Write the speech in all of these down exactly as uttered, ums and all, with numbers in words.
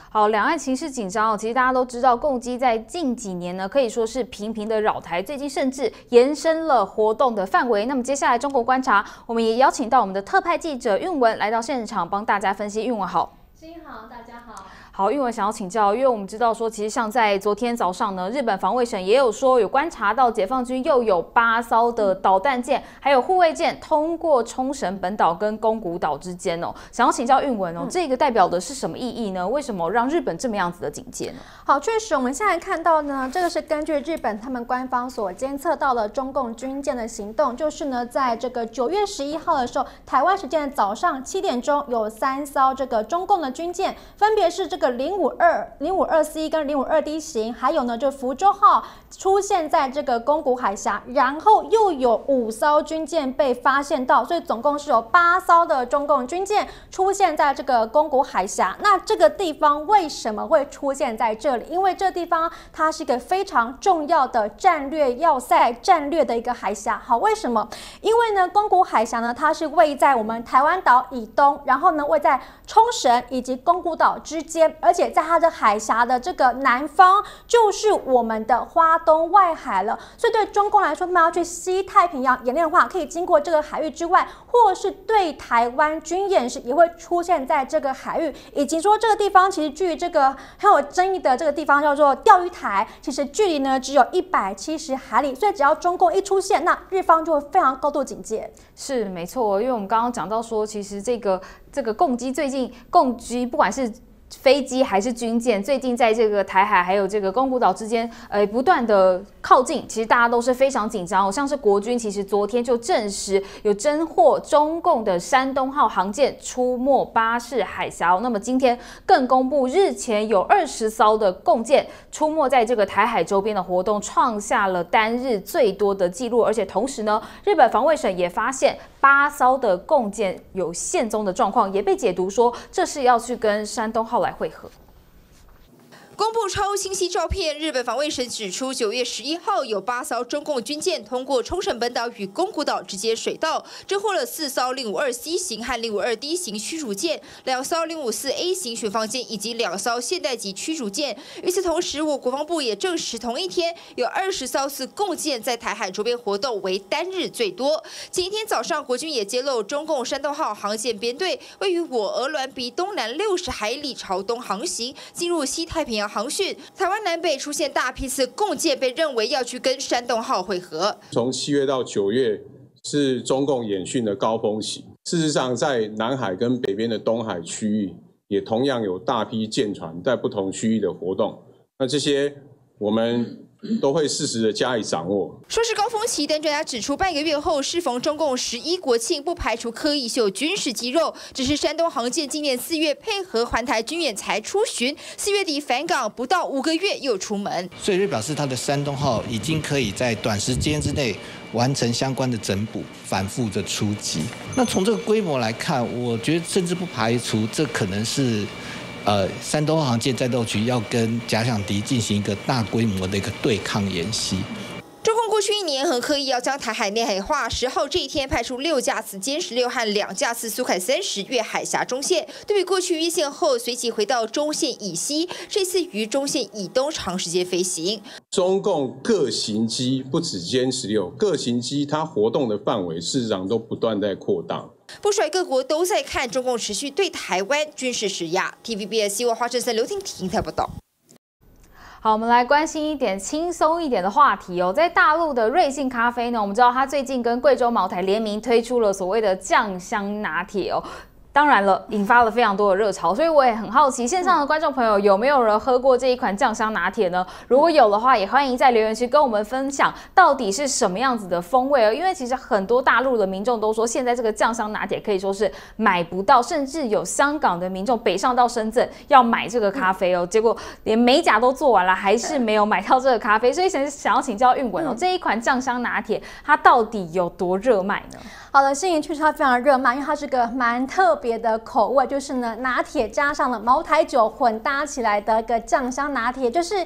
好，两岸情势紧张哦，其实大家都知道，共机在近几年呢可以说是频频的扰台，最近甚至延伸了活动的范围。那么接下来中国观察，我们也邀请到我们的特派记者韵文来到现场，帮大家分析。韵文好， 新好，大家好。 好，韵文想要请教，因为我们知道说，其实像在昨天早上呢，日本防卫省也有说有观察到解放军又有八艘的导弹舰，还有护卫舰通过冲绳本岛跟宫古岛之间哦。想要请教韵文哦，嗯、这个代表的是什么意义呢？为什么让日本这么样子的警戒呢？ 好，确实我们现在看到呢，这个是根据日本他们官方所监测到了中共军舰的行动，就是呢，在这个九月十一号的时候，台湾时间早上七点钟，有三艘这个中共的军舰，分别是这个零五二、零五二 C 跟零五二 D 型，还有呢，就福州号出现在这个宫古海峡，然后又有五艘军舰被发现到，所以总共是有八艘的中共军舰出现在这个宫古海峡。那这个地方为什么会出现在这里？因为这地方它是一个非常重要的战略要塞、战略的一个海峡。好，为什么？因为呢，宫古海峡呢，它是位在我们台湾岛以东，然后呢，位在冲绳以及宫古岛之间，而且在它的海峡的这个南方就是我们的花东外海了。所以对中共来说，他们要去西太平洋演练的话，可以经过这个海域之外，或是对台湾军演时也会出现在这个海域，以及说这个地方其实距这个很有争议的这个地方叫做钓鱼台，其实距离呢只有一百七十海里，所以只要中共一出现，那日方就会非常高度警戒。 是没错，因为我们刚刚讲到说，其实这个这个共机最近共机不管是飞机还是军舰，最近在这个台海还有这个宫古岛之间，呃，不断的靠近，其实大家都是非常紧张哦。像是国军，其实昨天就证实有侦获中共的山东号航舰出没巴士海峡哦。那么今天更公布，日前有二十艘的共舰出没在这个台海周边的活动，创下了单日最多的记录。而且同时呢，日本防卫省也发现八艘的共舰有现踪的状况，也被解读说这是要去跟山东号来会合。 公布超清晰照片，日本防卫省指出，九月十一号有八艘中共军舰通过冲绳本岛与宫古岛之间水道，侦获了四艘零五二 C 型和零五二 D 型驱逐舰，两艘零五四 A 型巡防舰以及两艘现代级驱逐舰。与此同时，我国防部也证实，同一天有二十艘次共舰在台海周边活动，为单日最多。前一天早上，国军也揭露，中共山东号航舰编队位于我俄銮鼻东南六十海里，朝东航行，进入西太平洋航训。台湾南北出现大批次共舰，被认为要去跟山东号会合。 从七月到九月是中共演训的高峰期，事实上在南海跟北边的东海区域，也同样有大批舰船在不同区域的活动。那这些我们都会适时的加以掌握。 说是高峰期，但专家指出，半个月后适逢中共十一国庆，不排除刻意秀军事肌肉。只是山东航舰今年四月配合环台军演才出巡，四月底返港，不到五个月又出门。 所以这表示它的山东号已经可以在短时间之内完成相关的整补，反复的出击。那从这个规模来看，我觉得甚至不排除这可能是。呃，山东航舰战斗群要跟假想敌进行一个大规模的一个对抗演习。 中共过去一年很刻意要将台海内海化，十号这一天派出六架次歼十六和两架次苏凯三十越海峡中线，对比过去越线后随即回到中线以西，这次于中线以东长时间飞行。 中共各型机不止歼十六，各型机它活动的范围事实上都不断在扩大。 不甩各国都在看中共持续对台湾军事施压。T V B S 新闻华盛顿刘婷婷台报道。 好，我们来关心一点轻松一点的话题哦。在大陆的瑞幸咖啡呢，我们知道它最近跟贵州茅台联名推出了所谓的酱香拿铁哦。当然了，引发了非常多的热潮，所以我也很好奇，线上的观众朋友有没有人喝过这一款酱香拿铁呢？如果有的话，也欢迎在留言区跟我们分享到底是什么样子的风味哦。因为其实很多大陆的民众都说，现在这个酱香拿铁可以说是买不到，甚至有香港的民众北上到深圳要买这个咖啡哦，结果连美甲都做完了，还是没有买到这个咖啡。所以想想要请教韵文哦，这一款酱香拿铁它到底有多热卖呢？ 好的，心仪确实它非常热卖，因为它是个蛮特别的口味，就是呢拿铁加上了茅台酒混搭起来的一个酱香拿铁，就是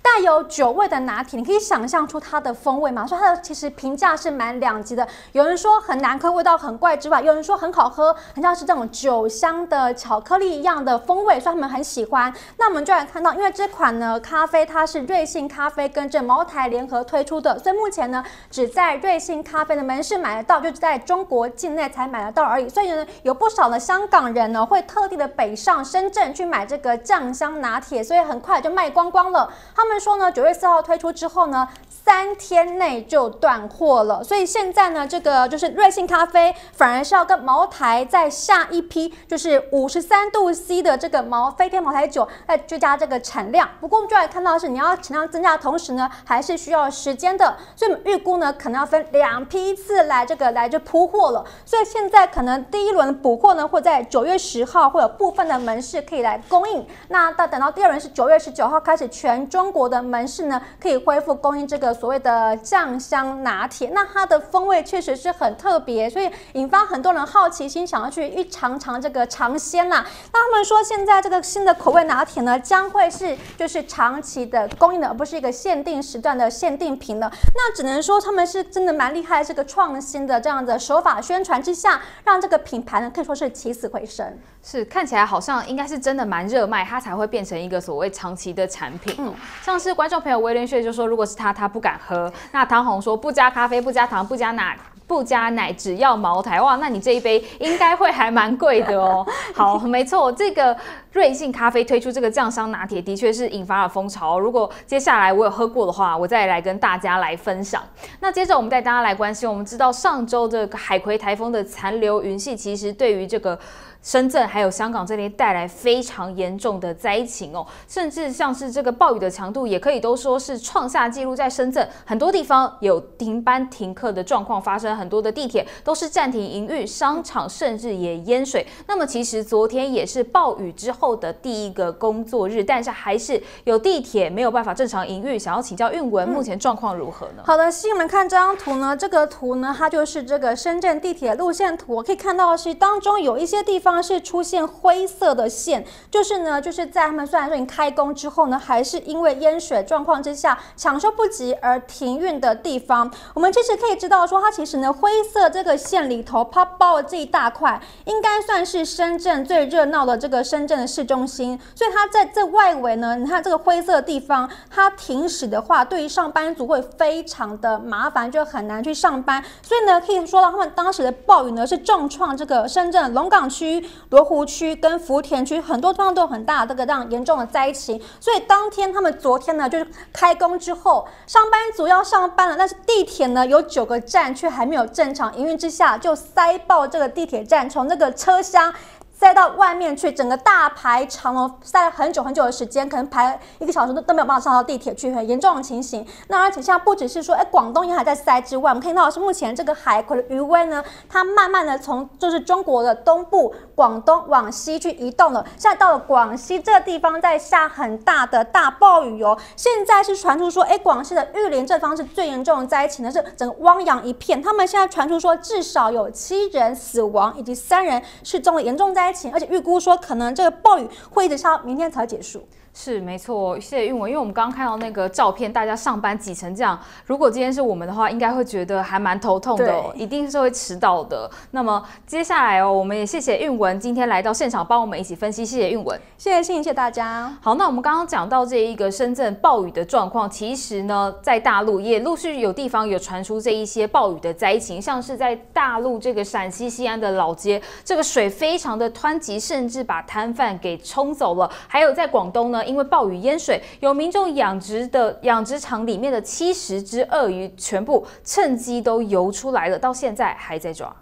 带有酒味的拿铁，你可以想象出它的风味吗？所以它的其实评价是蛮两极的。有人说很难喝，味道很怪之外，有人说很好喝，很像是这种酒香的巧克力一样的风味，所以他们很喜欢。那我们就来看到，因为这款呢咖啡它是瑞幸咖啡跟这茅台联合推出的，所以目前呢只在瑞幸咖啡的门市买得到，就在中国境内才买得到而已。所以呢，有不少的香港人呢会特地的北上深圳去买这个酱香拿铁，所以很快就卖光光了。他们说呢，九月四号推出之后呢，三天内就断货了。所以现在呢，这个就是瑞幸咖啡反而是要跟茅台再下一批，就是五十三度 C 的这个茅飞天茅台酒来追加这个产量。不过我们就来看到的是，你要产量增加的同时呢，还是需要时间的。所以我们预估呢，可能要分两批次来这个来就铺货了。所以现在可能第一轮补货呢，会在九月十号会有部分的门市可以来供应。那到等到第二轮是九月十九号开始，全中国的门市呢可以恢复供应这个所谓的酱香拿铁。那它的风味确实是很特别，所以引发很多人好奇心，想要去一尝尝这个尝鲜啦。那他们说，现在这个新的口味拿铁呢，将会是就是长期的供应的，而不是一个限定时段的限定品了。那只能说他们是真的蛮厉害，这个创新的这样的手法宣传之下，让这个品牌呢可以说是起死回生。 是看起来好像应该是真的蛮热卖，它才会变成一个所谓长期的产品。嗯，像是观众朋友威廉逊就说，如果是他，他不敢喝。那唐红说，不加咖啡，不加糖，不加奶。不加奶，只要茅台，哇，那你这一杯应该会还蛮贵的哦。好，没错，这个瑞幸咖啡推出这个酱香拿铁，的确是引发了风潮。如果接下来我有喝过的话，我再来跟大家来分享。那接着我们带大家来关心，我们知道上周这个海葵台风的残留云系，其实对于这个深圳还有香港这边带来非常严重的灾情哦，甚至像是这个暴雨的强度，也可以都说是创下纪录。在深圳很多地方有停班停课的状况发生，很多的地铁都是暂停营运，商场甚至也淹水。那么其实昨天也是暴雨之后的第一个工作日，但是还是有地铁没有办法正常营运。想要请教韵文，目前状况如何呢？ 好的，新友们看这张图呢，这个图呢，它就是这个深圳地铁路线图。我可以看到的是，当中有一些地方是出现灰色的线，就是呢，就是在他们虽然说已经开工之后呢，还是因为淹水状况之下抢修不及而停运的地方。我们其实可以知道说，它其实呢，灰色这个线里头，它包了这一大块，应该算是深圳最热闹的这个深圳的市中心。所以它在这外围呢，你看这个灰色的地方，它停驶的话，对于上班族会非常的麻烦，就很难去上班。所以呢，可以说到他们当时的暴雨呢，是重创这个深圳龙岗区、罗湖区跟福田区很多地方都有很大的这个这样严重的灾情。所以当天他们昨天呢，就是开工之后，上班族要上班了，但是地铁呢有九个站却还没有正常营运之下，就塞爆这个地铁站，从这个车厢塞到外面去，整个大排长龙，塞了很久很久的时间，可能排一个小时都都没有办法上到地铁去，很严重的情形。那而且现在不只是说，哎，广东也还在塞之外，我们看到的是目前这个海葵的余威呢，它慢慢的从就是中国的东部广东往西去移动了，现在到了广西这个地方在下很大的大暴雨哦。现在是传出说，哎，广西的玉林这方是最严重的灾情的，是整个汪洋一片。他们现在传出说，至少有七人死亡，以及三人失踪的严重灾情。而且预估说，可能这个暴雨会一直下到明天才结束。 是没错，谢谢韵文。因为我们刚刚看到那个照片，大家上班挤成这样，如果今天是我们的话，应该会觉得还蛮头痛的哦，一定是会迟到的。那么接下来哦，我们也谢谢韵文今天来到现场帮我们一起分析，谢谢韵文， 谢谢欣怡，谢谢大家。 好，那我们刚刚讲到这一个深圳暴雨的状况，其实呢，在大陆也陆续有地方有传出这一些暴雨的灾情，像是在大陆这个陕西西安的老街，这个水非常的湍急，甚至把摊贩给冲走了。还有在广东呢，因为暴雨淹水，有民众养殖的养殖场里面的七十只鳄鱼全部趁机都游出来了，到现在还在抓。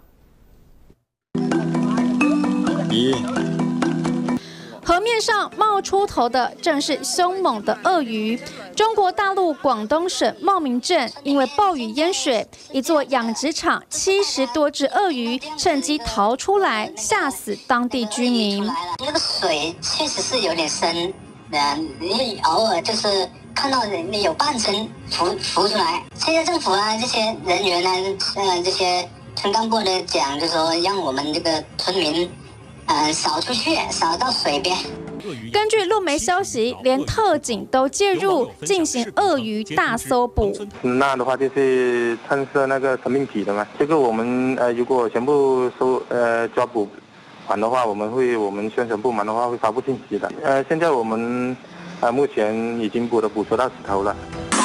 咦， 河面上冒出头的正是凶猛的鳄鱼。中国大陆广东省茂名镇因为暴雨淹水，一座养殖场七十多只鳄鱼趁机逃出来，吓死当地居民。 那个水确实是有点深。你偶尔就是看到人有半身浮浮出来，现在政府啊这些人员呢，呃这些村干部的讲，就说让我们这个村民，呃少出去，少到水边。 根据路媒消息，连特警都介入进行鳄鱼大搜捕。 那的话就是探测那个生命体的嘛，这个我们呃如果全部收呃抓捕完的话，我们会我们宣传部门的话会发布信息的。呃，现在我们呃目前已经捕的捕捉到十头了。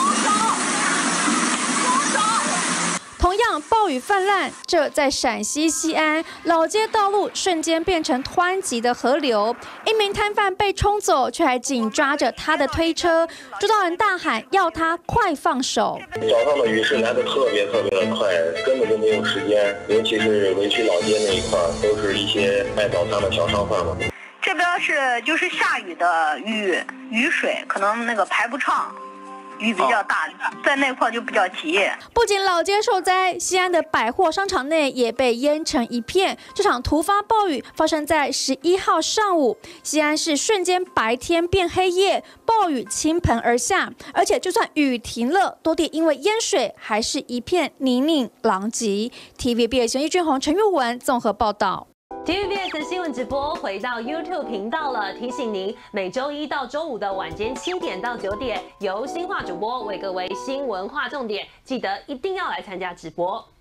同样，暴雨泛滥，这在陕西西安老街道路瞬间变成湍急的河流。一名摊贩被冲走，却还紧抓着他的推车。周道人大喊要他快放手。 早上的雨势来得特别特别的快，根本就没有时间。尤其是围区老街那一块，都是一些卖早餐的小商贩嘛。 这边是就是下雨的雨雨水，可能那个排不畅。 雨比较大，在那块就比较急。 不仅老街受灾，西安的百货商场内也被淹成一片。这场突发暴雨发生在十一号上午，西安市瞬间白天变黑夜，暴雨倾盆而下，而且就算雨停了，多地因为淹水还是一片泥泞狼藉。T V B S 易俊宏、陈玉文综合报道。 T V B S 新闻直播回到 YouTube 频道了，提醒您每周一到周五的晚间七点到九点，由新化主播为各位新闻划重点，记得一定要来参加直播。